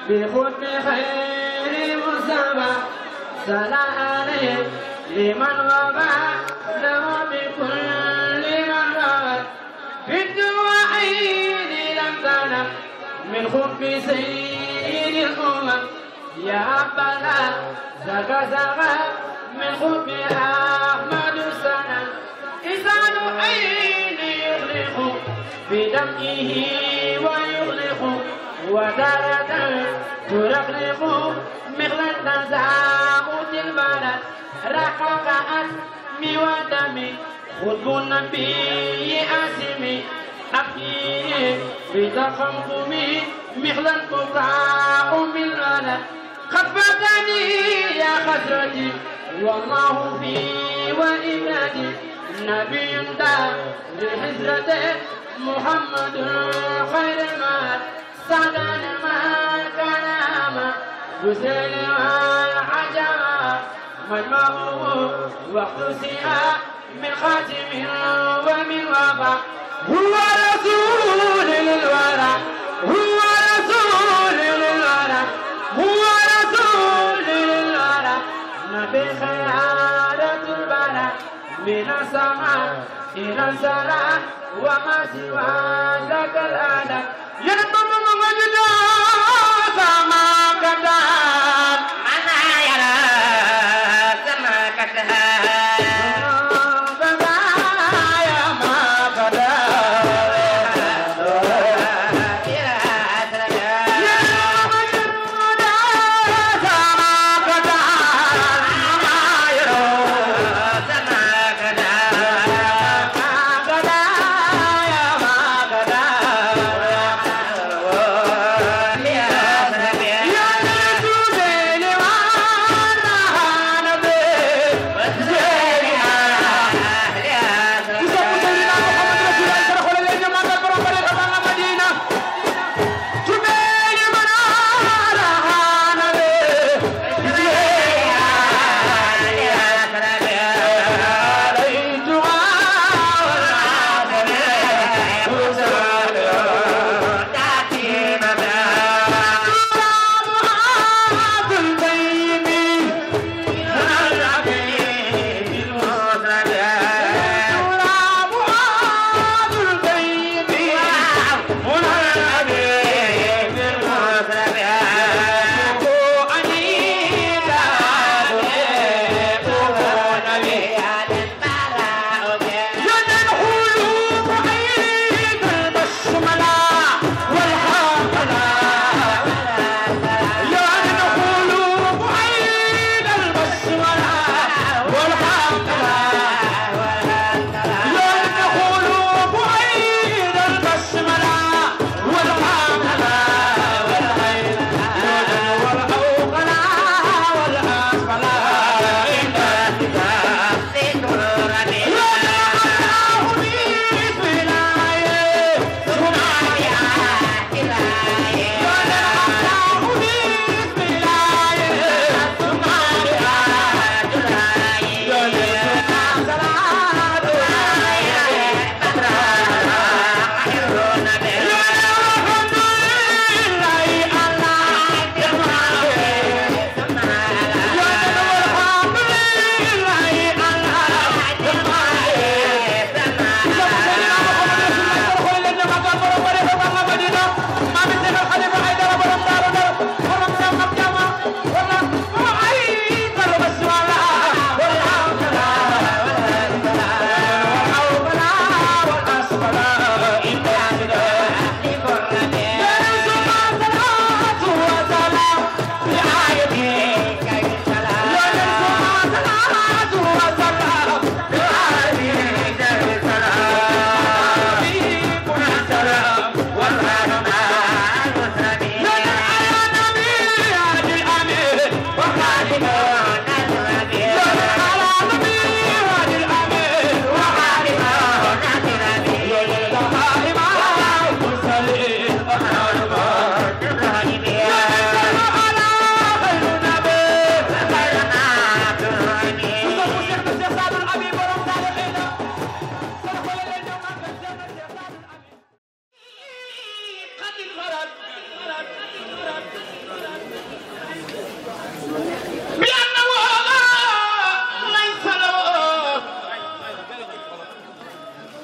بخطب خير مصطفى صلى عليه لمن وفى له بكل من وفى في الدواعين لم تنم من خطب سيد الأمم يا أبدا زكا من خطب أحمد السنة إنسان عين يغلق بدمه ويغلق وتارة ترقلق مثل تزاوت البلد رقق أسمي ودمي خطب النبي أسمي أبكي بتخمخمي مثل البكاء بالولد خفتني يا خسرتي والله في وإبادي نبي دا لحزرته محمد خير المال سعدان ما كان أما حسين والعجمة مجمعه واقتسئ من خاتم ومن وفا هو رسول للورى هو رسول للورى هو رسول للورى نبي خيارة البلد من السماء إلى السماء وما سوى ذاك الأدب ينطق مجدا كما قدام من يرى كما قدام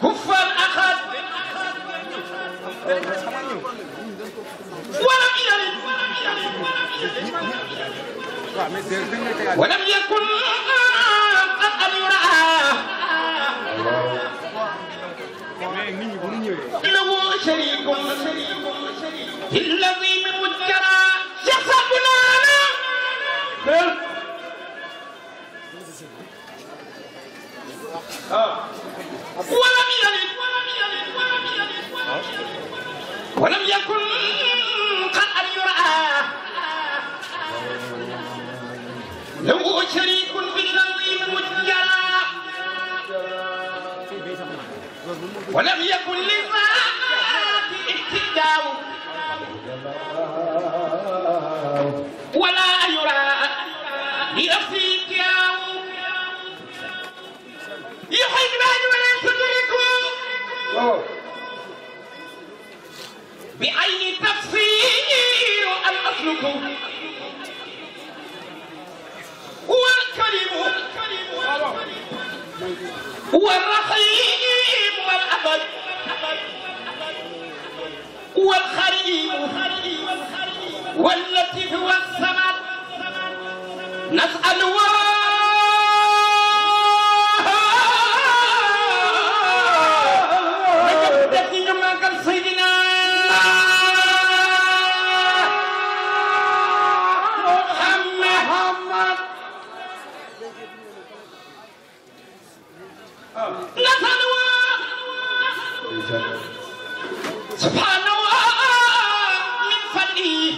كفا أخذ ولم يكن قد يرعى له شريك في الذي من مجرى شخصنا ولم يلد ولم يكن قد يرعى له شريك في الذي من مجرى ولم يكن للذات اهتداء ولا يرى لنفسه ابتلاء يحيي العباد ولا تدركه بعين تفسير الأسلك هو الكريم هو الرحيم والأبد والخريم واللطيف والصمد نسأل سيدنا محمد نسأل سبحان الله من فضله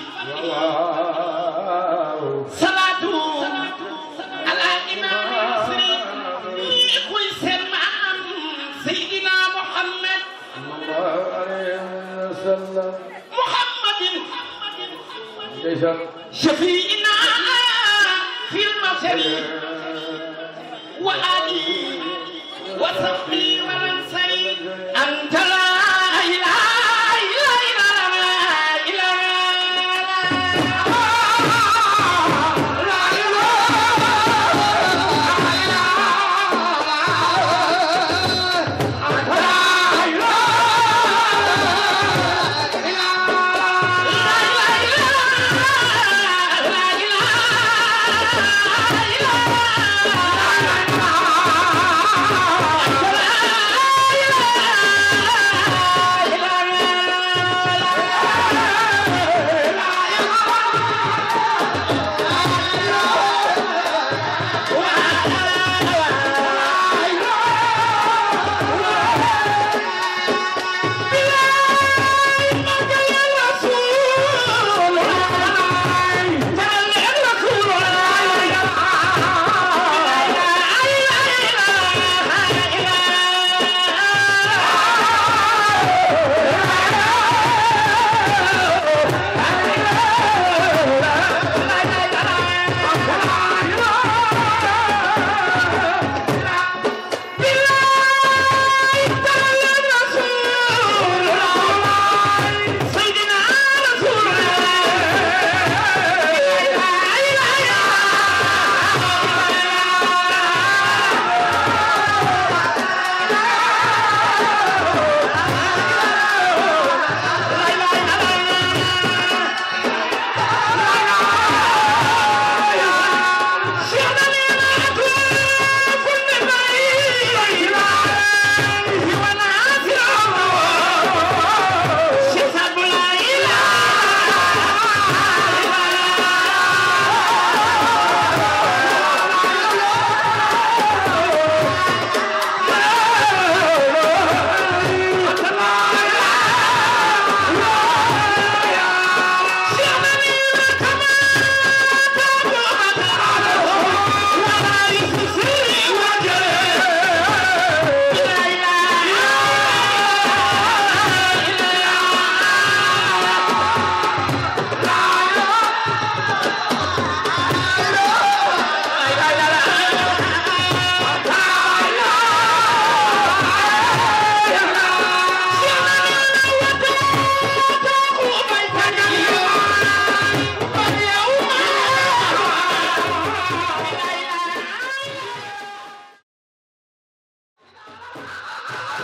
صلاة على إمام المرسلين ويسر مع سيدنا محمد محمد شفيعنا في المسر وآله وصحبه ومنصري أنت لا إله إلا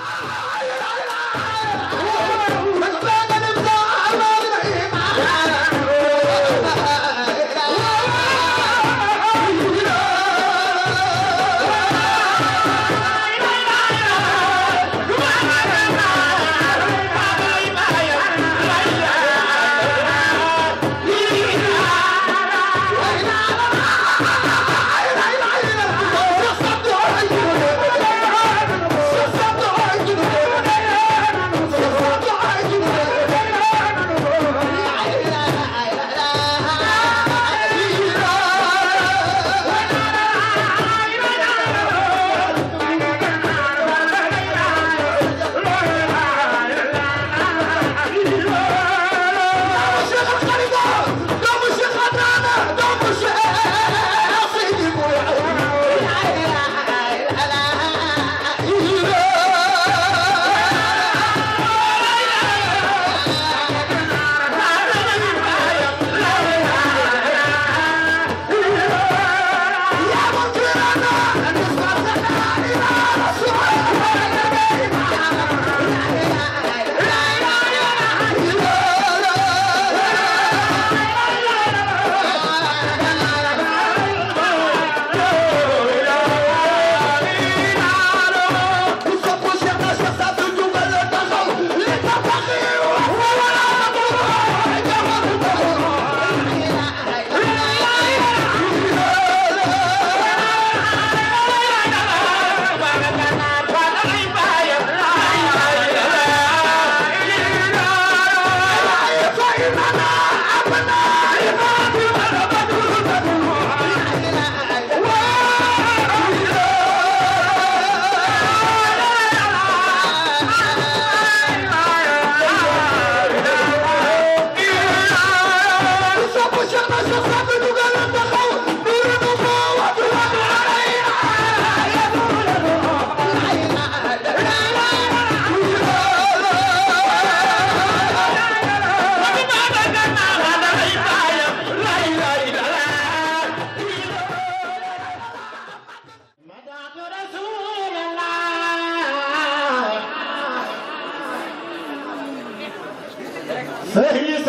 فهي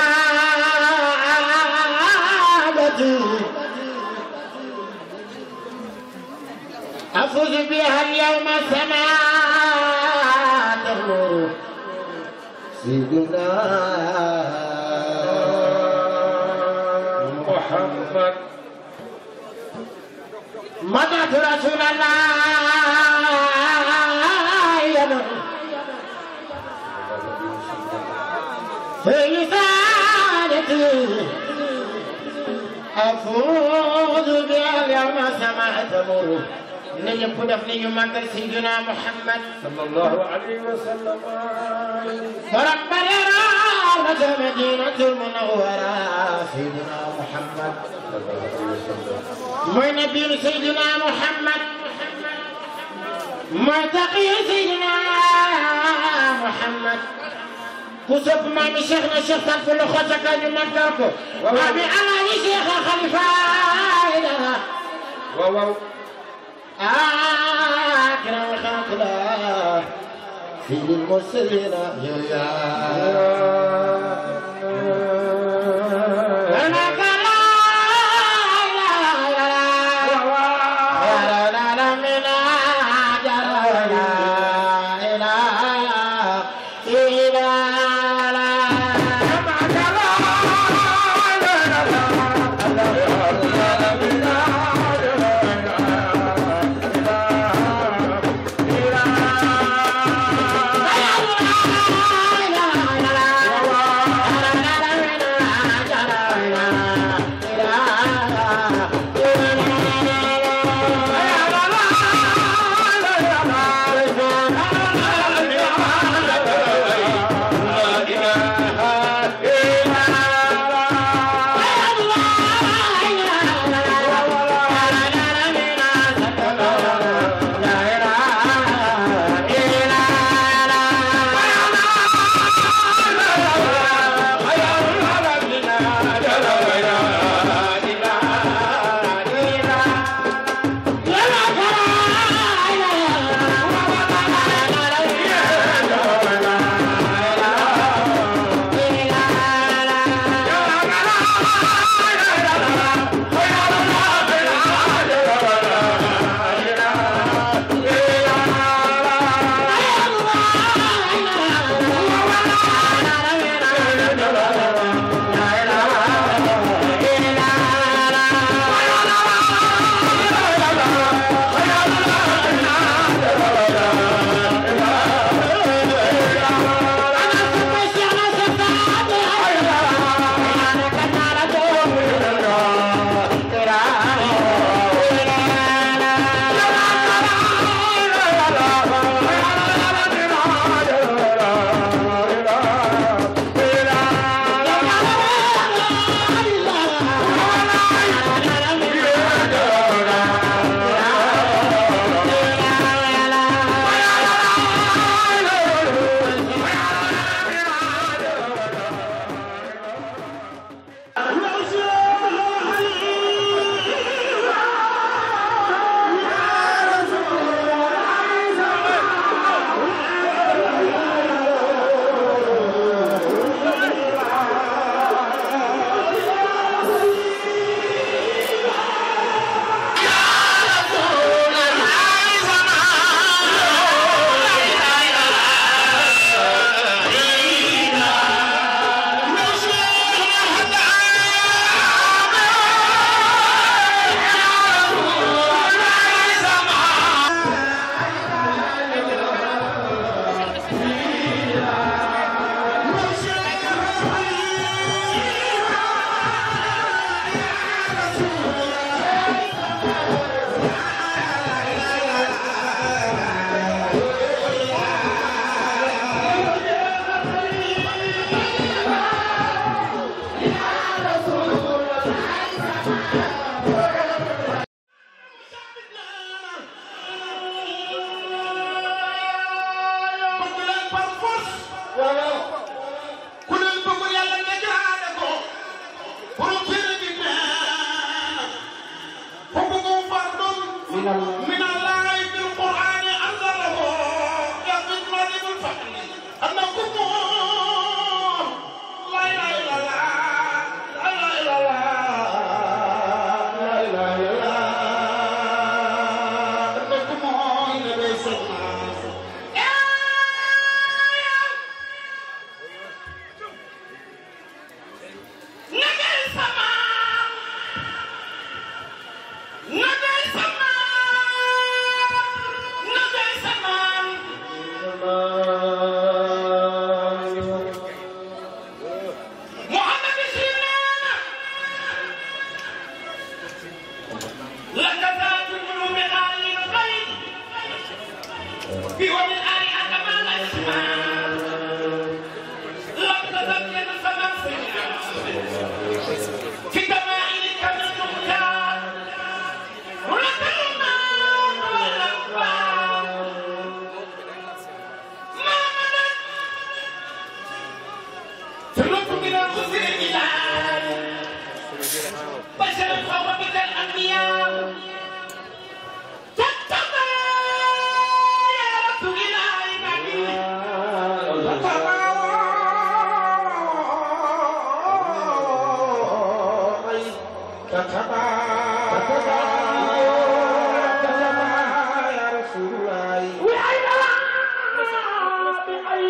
سعادتي أفوز بها اليوم سماء النور سيدنا محمد مدحت رسول الله يا من في سعادتي أفوز بها اليوم سماء تمر نجم دفني مكر سيدنا محمد صلى الله عليه وسلم فرب الإرادة مدينة المنورة سيدنا محمد ما نبي سيدنا محمد ما تقي سيدنا محمد كسب ما شيخنا شيخ في الأخوة كان نذكركم أبي أنا شيخ خليفة واو أكرم خلق الله سيد المرسلين يا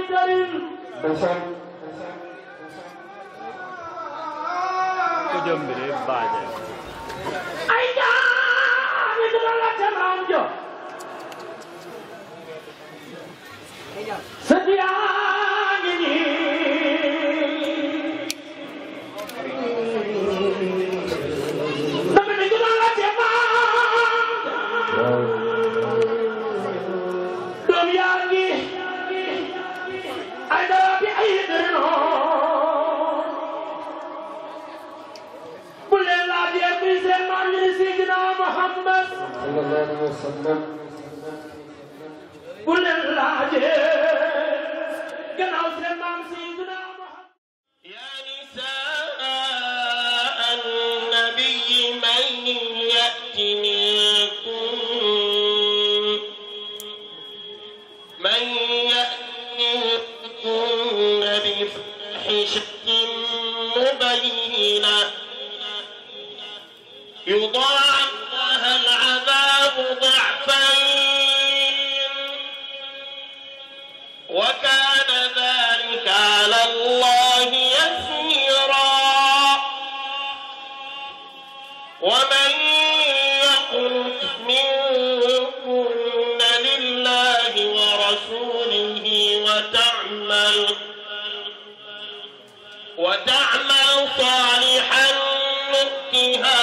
كريم Kujambiri baje. Aida ni dala tamam jo Sedia ni Tapi ni dala tamam Dunia ni Aida bi aidno سيدنا محمد صلى الله عليه وسلم قل الراجل قال سلام سيدنا محمد يا نساء النبي من يأتي منكن بفاحشة مبينة يضاعف لها العذاب ضعفين وكان ذلك على الله يسيرا ومن يقنت منكن لله ورسوله وتعمل صالحا نؤتها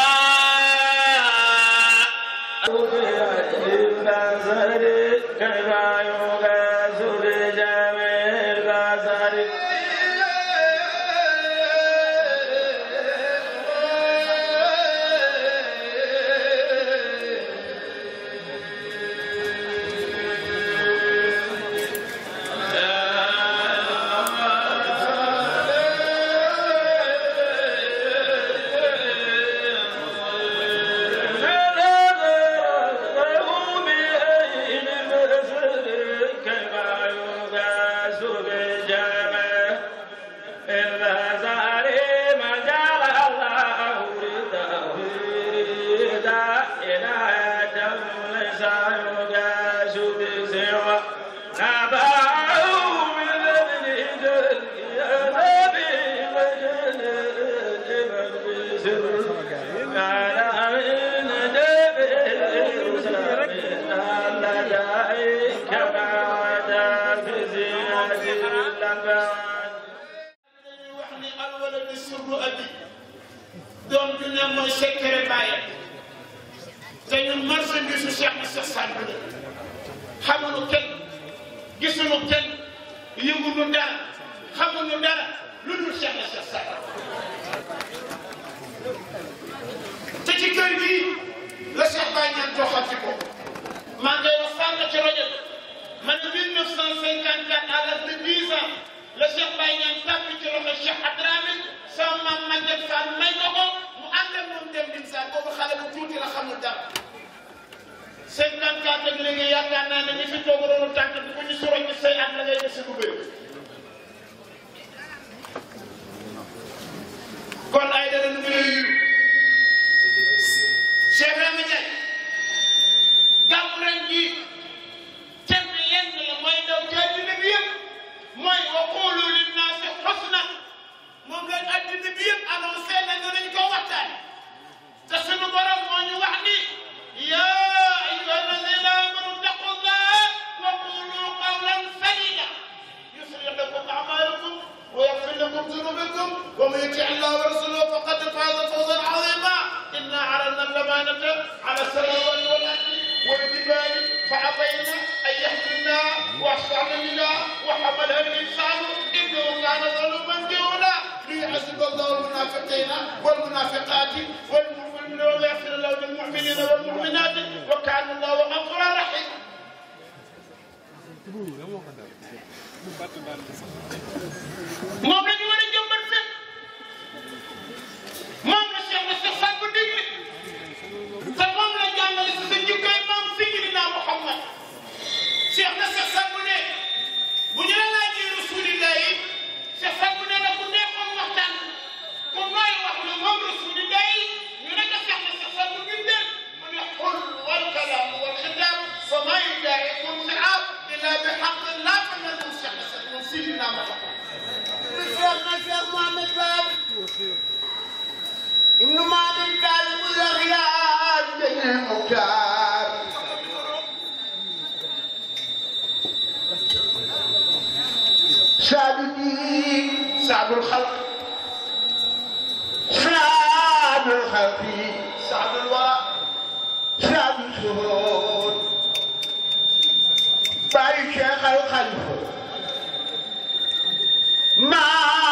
doom ju ne mooy secret bàyyi te ñun marchandise su Cheikh na Cheikh Sadbou la xamuñu kenn gisuñu kenn yënguñu dara xamuñu dara lu dul Cheikh na Cheikh Sadbou te ci kër gi la Cheikh Baye ñaan joxati ko maa ngi wax sànq ci rajo man 1954 à l'âge de 10 ans la Cheikh Baye ñaan tàbbi ci loxo Cheikh Adramé sama maam Maguette Fall may ko ko mu ànd ak moom dem Dimsane boobu xale bu tuuti la xamul dara 54 ak léegi yaakaar naa ne ñi fi toog roonu tànk bi bu ñu suro ci say at la ngay dese bu bëri kon ay dara nu ngi lay yuyu Cheikh Ibrahima Ndiaye gàmmu ren jii thème bi lenn la mooy daw ci àddina bi yëpp mooy wa qulu linnaasi husna moom lañ àddina bi yëpp annoncé na danañ ko waxtaan te sunu borom moo ñu wax ni yaa ayyuha allazina amanu ittaqullaha wa qulu qawlan sadida yuslih lakum a'malakum wa yaghfir lakum dhunubakum wa man yuti' allaha wa rasulahu faqad faza fawzan 'azima inna 'aradna al-amanata 'ala as-samawati wal ardi wal jibali فأبين أن يحملنها وأشفقن منها وحملها الإنسان إنه كان ظلوما جهولا ليعذب الله المنافقين والمنافقات والمؤمنين ويغفر الله للمؤمنين والمؤمنات وكان الله غفورا رحيما. moom la ñu war a jëmbat fépp moom la Cheikh na Cheikh Sadbou digle te moom la jàngale si sa jikkoy moom Seydina Muhammad Cheikh na Cheikh Sadbou ne bu ñu la laajee Rasulillah yi Cheikh Sadbou ne la ku neexoon waxtaan ku nooy wax lu moom Rasulillah yi ñu ne ko Cheikh na Cheikh Sadbou bindee mu ne xul wal kalaam wal xitaab fa maa yudaa'iku l-mi'aab illaa bi haqqin laa fa nangu Cheikh na Cheikh سعد الدين سعد الخلق سعد الخلق سعد الورى سعد الشهود باي شيخ الخليفة ما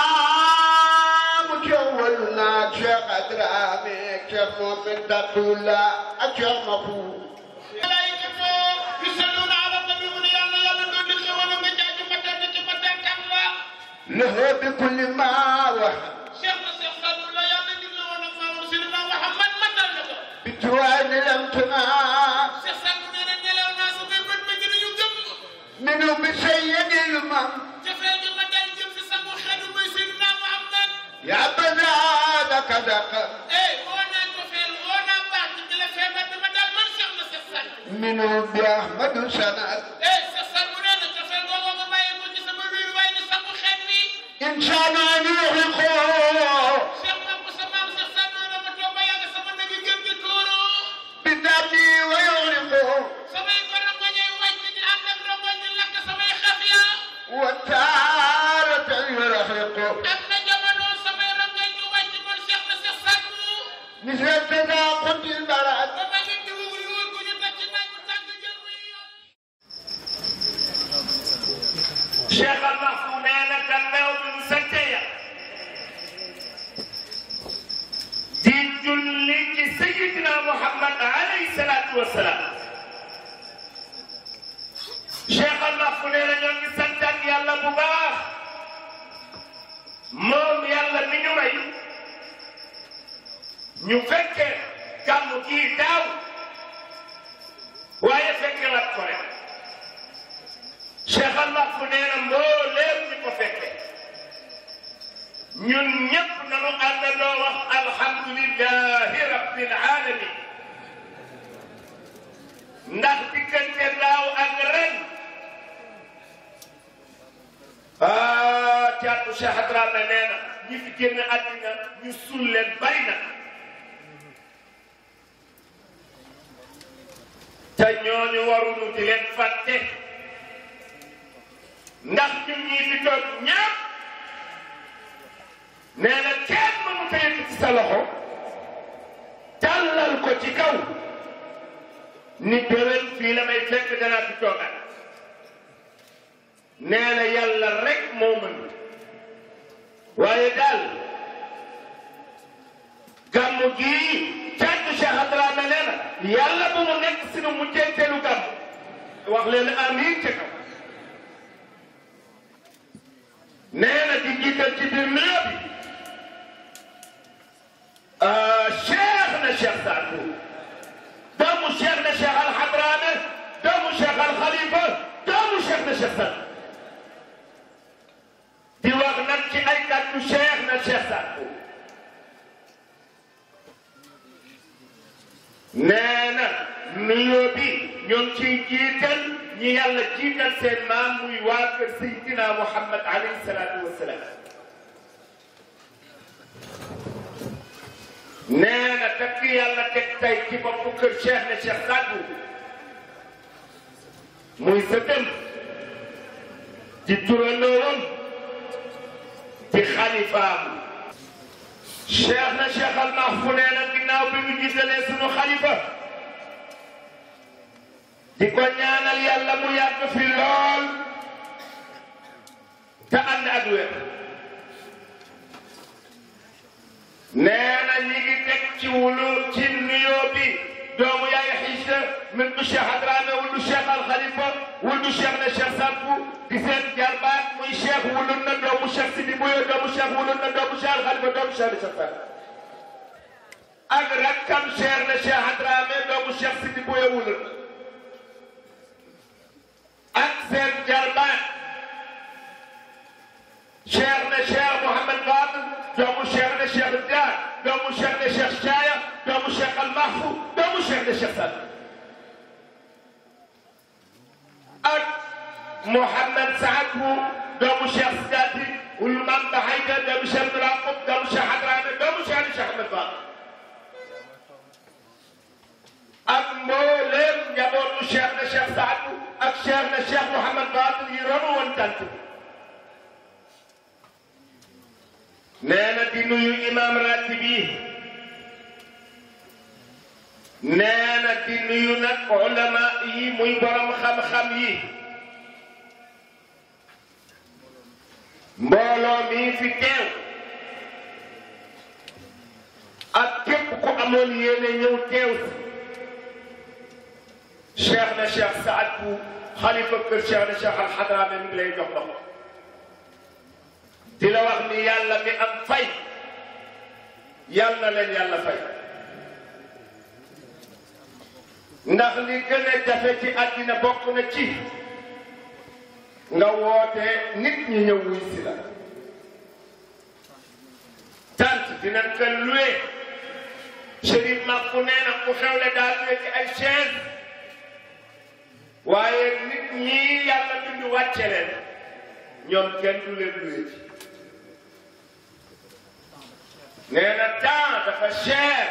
مجولنا شيخ أدرامي شيخ محمد دقولا أشيخ مفهوم ملائكته يصلون على النبي وليانا يلا ندخل ونمجاج متى له بكل ما وحد شيخنا شيخ صلوا الله يلا ندخل ونمجاج سيدنا محمد متى له بجوان الامتناع شيخ صلوا لنا نلاو ناس بيبن مجن يجم منو بسيد المم جفاج مدال جم في سمو خدو بسيدنا محمد يا بنادك دق ايه وانا جفل وانا بعد بلا فهمت مدال من شيخنا شيخ صلوا منو بأحمد سند ايه شيخ صلوا لنا جفل وانا ما يكون جسم الوير وين سمو خدني إن شاء الله نروح شيخنا بسمام شيخ صلوا لنا متوبة يا سمو نجي جم بتورو بدمي ويغرقه سمي برمجي وجد عندك رمجي لك سمي خفيا وتارة يرحقه أما جمالو سمي رمجي وجد من شيخنا شيخ صلوا مثل تناقض البلد وما جد ويقول كل تجمع وتنجي جميع شيخ المحفوظ أنا كمل من سنتيا دين جلك سيدنا محمد عليه الصلاة والسلام شيخ المحفوظ أنا جل سنتك يلا بباخ موم يلا منو ماي نفكر كم كي داو ويفكر الكل شيخ المحفوظ أنا مولم نفكر ñun ñëpp nañu àndandoo wax alhamdulillahi rabbil alamin ndax diggante daaw ak ren caatu Cheikh Dramé nee na ñi fi génn àddina ñu suul leen bari na te ñooñu waruñu di leen fàtte ndax ñun ñii fi toog ñëpp nee na kenn mënu ko yëkkati ci sa loxo tàllal ko ci kaw ni déwén fii la may fekk danaa fi toogal nee na yàlla rek moo mën waaye daal gàmmu gii caatu Cheikh Dramé nee na yàlla bu mu nekk sunu mujjanteelu gàmmu wax leen amiin ca kaw nee na di jiital ci biir nuyoo bi شيخنا شيخ سعدو دمو شيخنا شيخ الحضرامي دمو شيخ الخليفة دمو شيخنا شيخ سعدو دي وغنم كي أي كاتو شيخنا شيخ سعدو نانا نيوبي نيوم كي جيتل ني يالا جيتل سين مام موي واكر سيدنا محمد عليه الصلاة والسلام nee na takk yàlla teg tey ci boppu kër Cheikh na Cheikh Sadou muy sa dem di turandoom di xalifaam Cheikh na Cheikh al Mahfou nee na ginnaaw bi mu jiitalee sunu xalifa di ko ñaanal yàlla mu yàgg fi lool te ànd ak wér nee na ñi ngi teg ci wulu ci nuyoo bi doomu yaay Xiisa min du Cheikh Dramé wulu Cheikh Al Khalifa wulu Cheikh na Cheikh Sadou di seen jarbaat muy Cheikh wulu na doomu Cheikh Sidi Bouyo doomu Cheikh wulu na doomu Cheikh Al Khalifa doomu Cheikh na Cheikh Sadou ak rakkam Cheikh na Cheikh Dramé doomu Cheikh Sidi Bouyo wulu ak seen jarbaat Cheikh na Cheikh Mouhamed Fadel doomu Cheikh na Cheikh Dar doomu Cheikh na Cheikh Chaya doomu Cheikh Al Mahfou doomu Cheikh na Cheikh Sadou ak Mouhamed Saadou doomu Cheikh Sidati wulu Mame Bahayda doomu Cheikh Abdoulaye doomu Cheikh Dramé doomu Cheikh na Cheikh Ahmed Fadel ak mbooleem njabootu Cheikh na Cheikh Saadou ak Cheikh na Cheikh Mouhamed Fadel yi ronu woon tant nee na di nuyu imam ratib yi nee na di nuyu nag ulama yi muy borom xam-xam yi mbooloo mi fi teew ak képp ku amoon yéene ñëw teew cheikh na cheikh Saad bu xalifa kër cheikh na cheikh alxadraame mi ngi lay jox loxo di la wax ni yàlla mi am fay yàlla na leen yàlla fay ndax li gën a jafe ci àddina bokk na ci nga woote nit ñi ñëw wuy si la tant dinañ ko luwe Chérif Makku nee na ku xewle daal luwe ci ay chaise waaye nit ñi yàlla bind wàcce leen ñoom kenn du leen luwe ci nee na temps dafa cher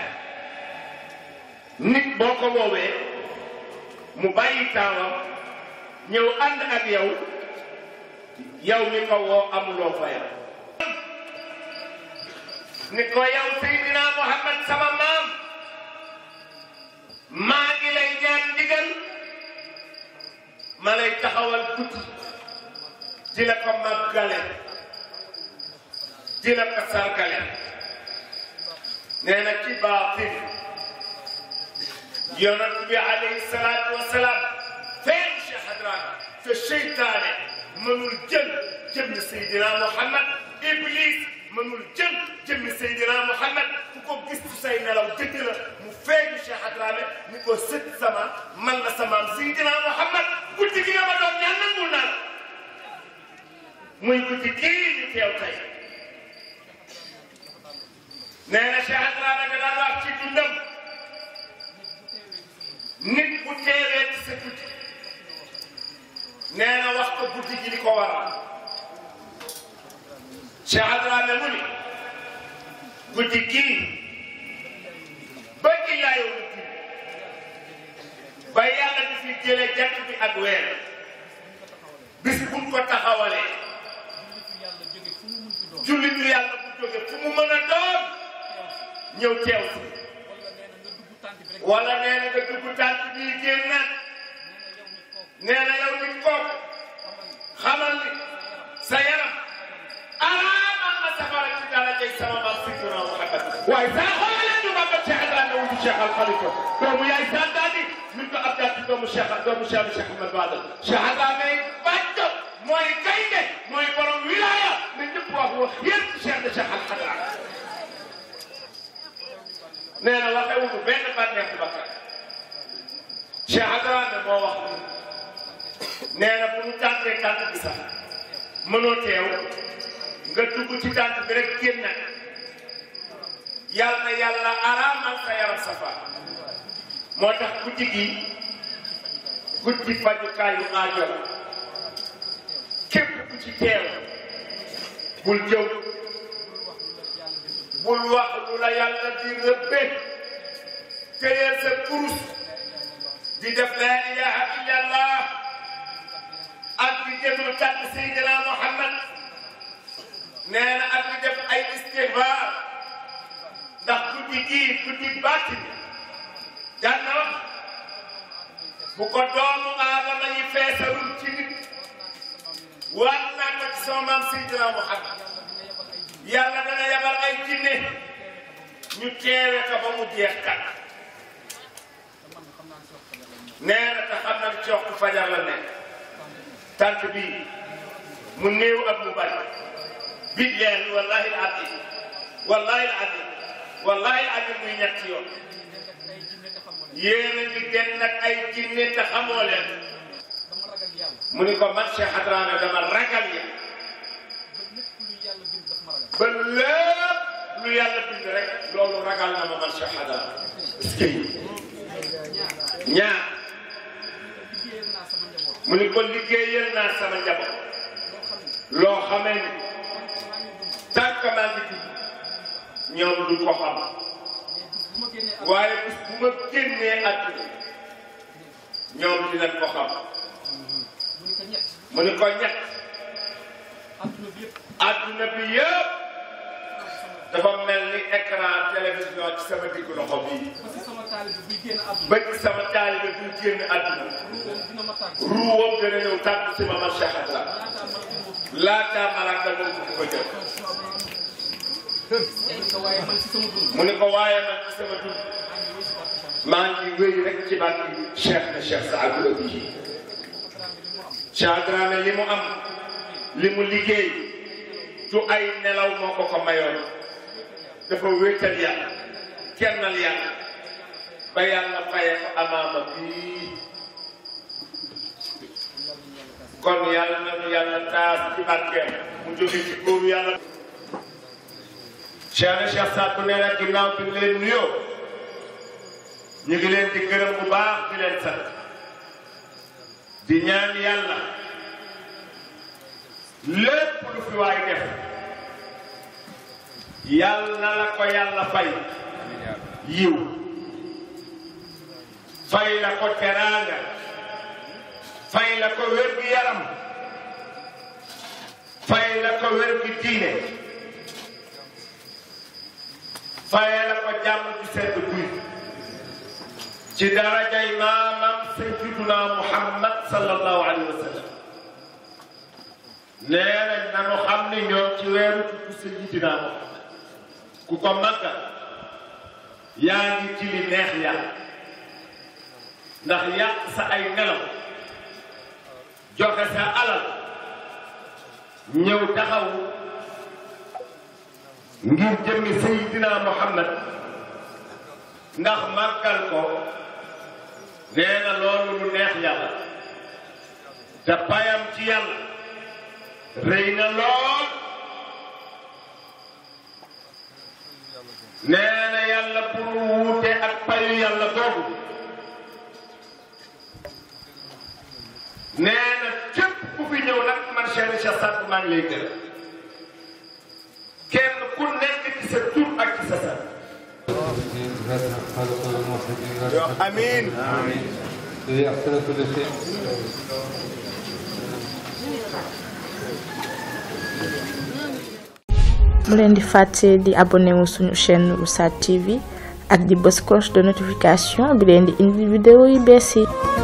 nit boo ko woowee mu bàyyi tempsam ñëw ànd ak yow yow mi ko woo amuloo fayam ni ko yow Seydina Muhammad sama maam maa ngi lay ñaan ndigal ma lay taxawal guddi di la ko màggale di la ko sargale nee na ci baatin yonent bi alayhi salaatu wa salaam feeñ Cheikh Hadrami te seytaane mënul jël jëmmi Seydina Muhammad Iblis mënul jël jëmmi Seydina Muhammad ku ko gis ci say nelaw dëgg la mu feeñu Cheikh Hadrami ni ko sët sama man la samaam Seydina Muhammad guddi gi nga ma doon ñaan nangul naan muy guddi kii ñu teew tey nee na Cheikh Hadrami da daan wax ci dundam nit bu teewee ci sa guddi nee na wax ko guddi gi li ko waral Cheikh Hadrami mu ni guddi gii ba illaa yow mi gii ba yàlla di fi jëlee jant bi ak weer bis buñ ko taxawalee jullitu yàlla bu jóge fu mu mën a doon ñëw teew si wala nee na nga dugg tànk bii génn nag nee na yow nit kooku xamal ni sa yaram araamal na safara ci darajay sama maam Seydina Muhammad waaye saa xoolee ñu ma ba Cheikh Hadrami wutu Cheikh Al Khalifa doomu yaay Saddaani min ko ab daal ci doomu Cheikh Ahmad Bamba Cheikh Hadrami bàcc mooy gaynde mooy borom wilaya na ñëpp wax yéen Cheikh na Cheikh Al Hadrami nee na waxee wutu benn bànneex bu bakkan Cheikh Hadrami moo wax nee na bu ñu tànkee tànk bi sax mënoo teew nga dugg ci tànk bi rek génn yàlla na yàlla araamal sa yaram safar moo tax guddi gi guddi fajukaayu aajo la képp ku ci teew bul jëw bul wax lu la yàlla di rëbbe téyeel sa kurus di def laa ilaha illa allah ak di déglu tàgg Seydina Muhammad nee na ak di def ay istighfar ndax guddi gii guddi baatin daan na wax bu ko doomu aadama yi feesalul ci nit waat naa ko ci sama maam Seydina Muhammad yàlla dana yabal ay jinne ñu teewe ko ba mu jeex tàkk nee na te xam na ci waxtu fajar la nekk tànk bii mu néew ak mu bari billahi wallahi al-azim wallahi al-azim wallahi al-azim muy ñetti yoon yéen a ngi den nag ay jinne te xamoo leen mu ni ko man Cheikh Hadrami dama ragal ya ba lépp lu yàlla bind rek loolu ragal na ma man Cheikh Hadrami est-ce que ñaar mu ni ko liggéeyal naa sama njaboot loo xamee ni tànk maa ngi dugg ñoom du ko xam waaye bis bu ma génnee àdduna ñoom dinañ ko xam mu ni ko ñett àdduna bi yëpp dafa mel ni écran télévision ci sama diggu loxo bii ba ci sama taalibe bi génn àdduna ruuwam gën a ñëw tàggu si ma Cheikh Allah laataa malaka moom ko jël mu ne ko waaye man ci sama dund maa ngi wéy rek ci barke Cheikh na Cheikh Saadou bi Cheikh Dramé li mu am li mu liggéey du ay nelaw moo ko ko mayoon dafa wéetal yàlla kennal yàlla ba yàlla faye ko amaama bii kon yàlla nañu yàlla taas ci barkeem mu jóge ci góoru yàlla Cheikh na Cheikh Saadou nee na ginnaaw bi leen nuyoo ñu ngi leen di gërëm bu baax di leen sant di ñaan yàlla lépp lu fi waay def yàlla na la ko yàlla fay yiw fay la ko teraanga fay la ko wér-gi yaram fay la ko wér-gi diine fay la ko jàmm ci sedd guy ci darajay maamam sayyiduna Muhammad sallallahu alayhi wa sallam nee nañ nanu xam ne ñoom ci weeru tudd sayyidina Muhammad ku ko màggal yaa ngi ci li neex yàlla ndax yàq sa ay nelaw joxe sa alal ñëw taxaw ngir jëmmi sayyidina Muhammad ndax màggal ko nee na loolu lu neex yàlla te payam ci yàlla rëy na lool nee na yàlla pour wuute ak payu yàlla googu nee na képp ku fi ñëw nag man Cheikh Saadou maa ngi lay gërëm kenn ku nekk ci sa tur ak ci sa sant. amiin amiin mu leen di fàtte di abonné wu suñu chaîne Oustaz TV ak di bës cloche de notification bi leen di indi vidéo yu bees yi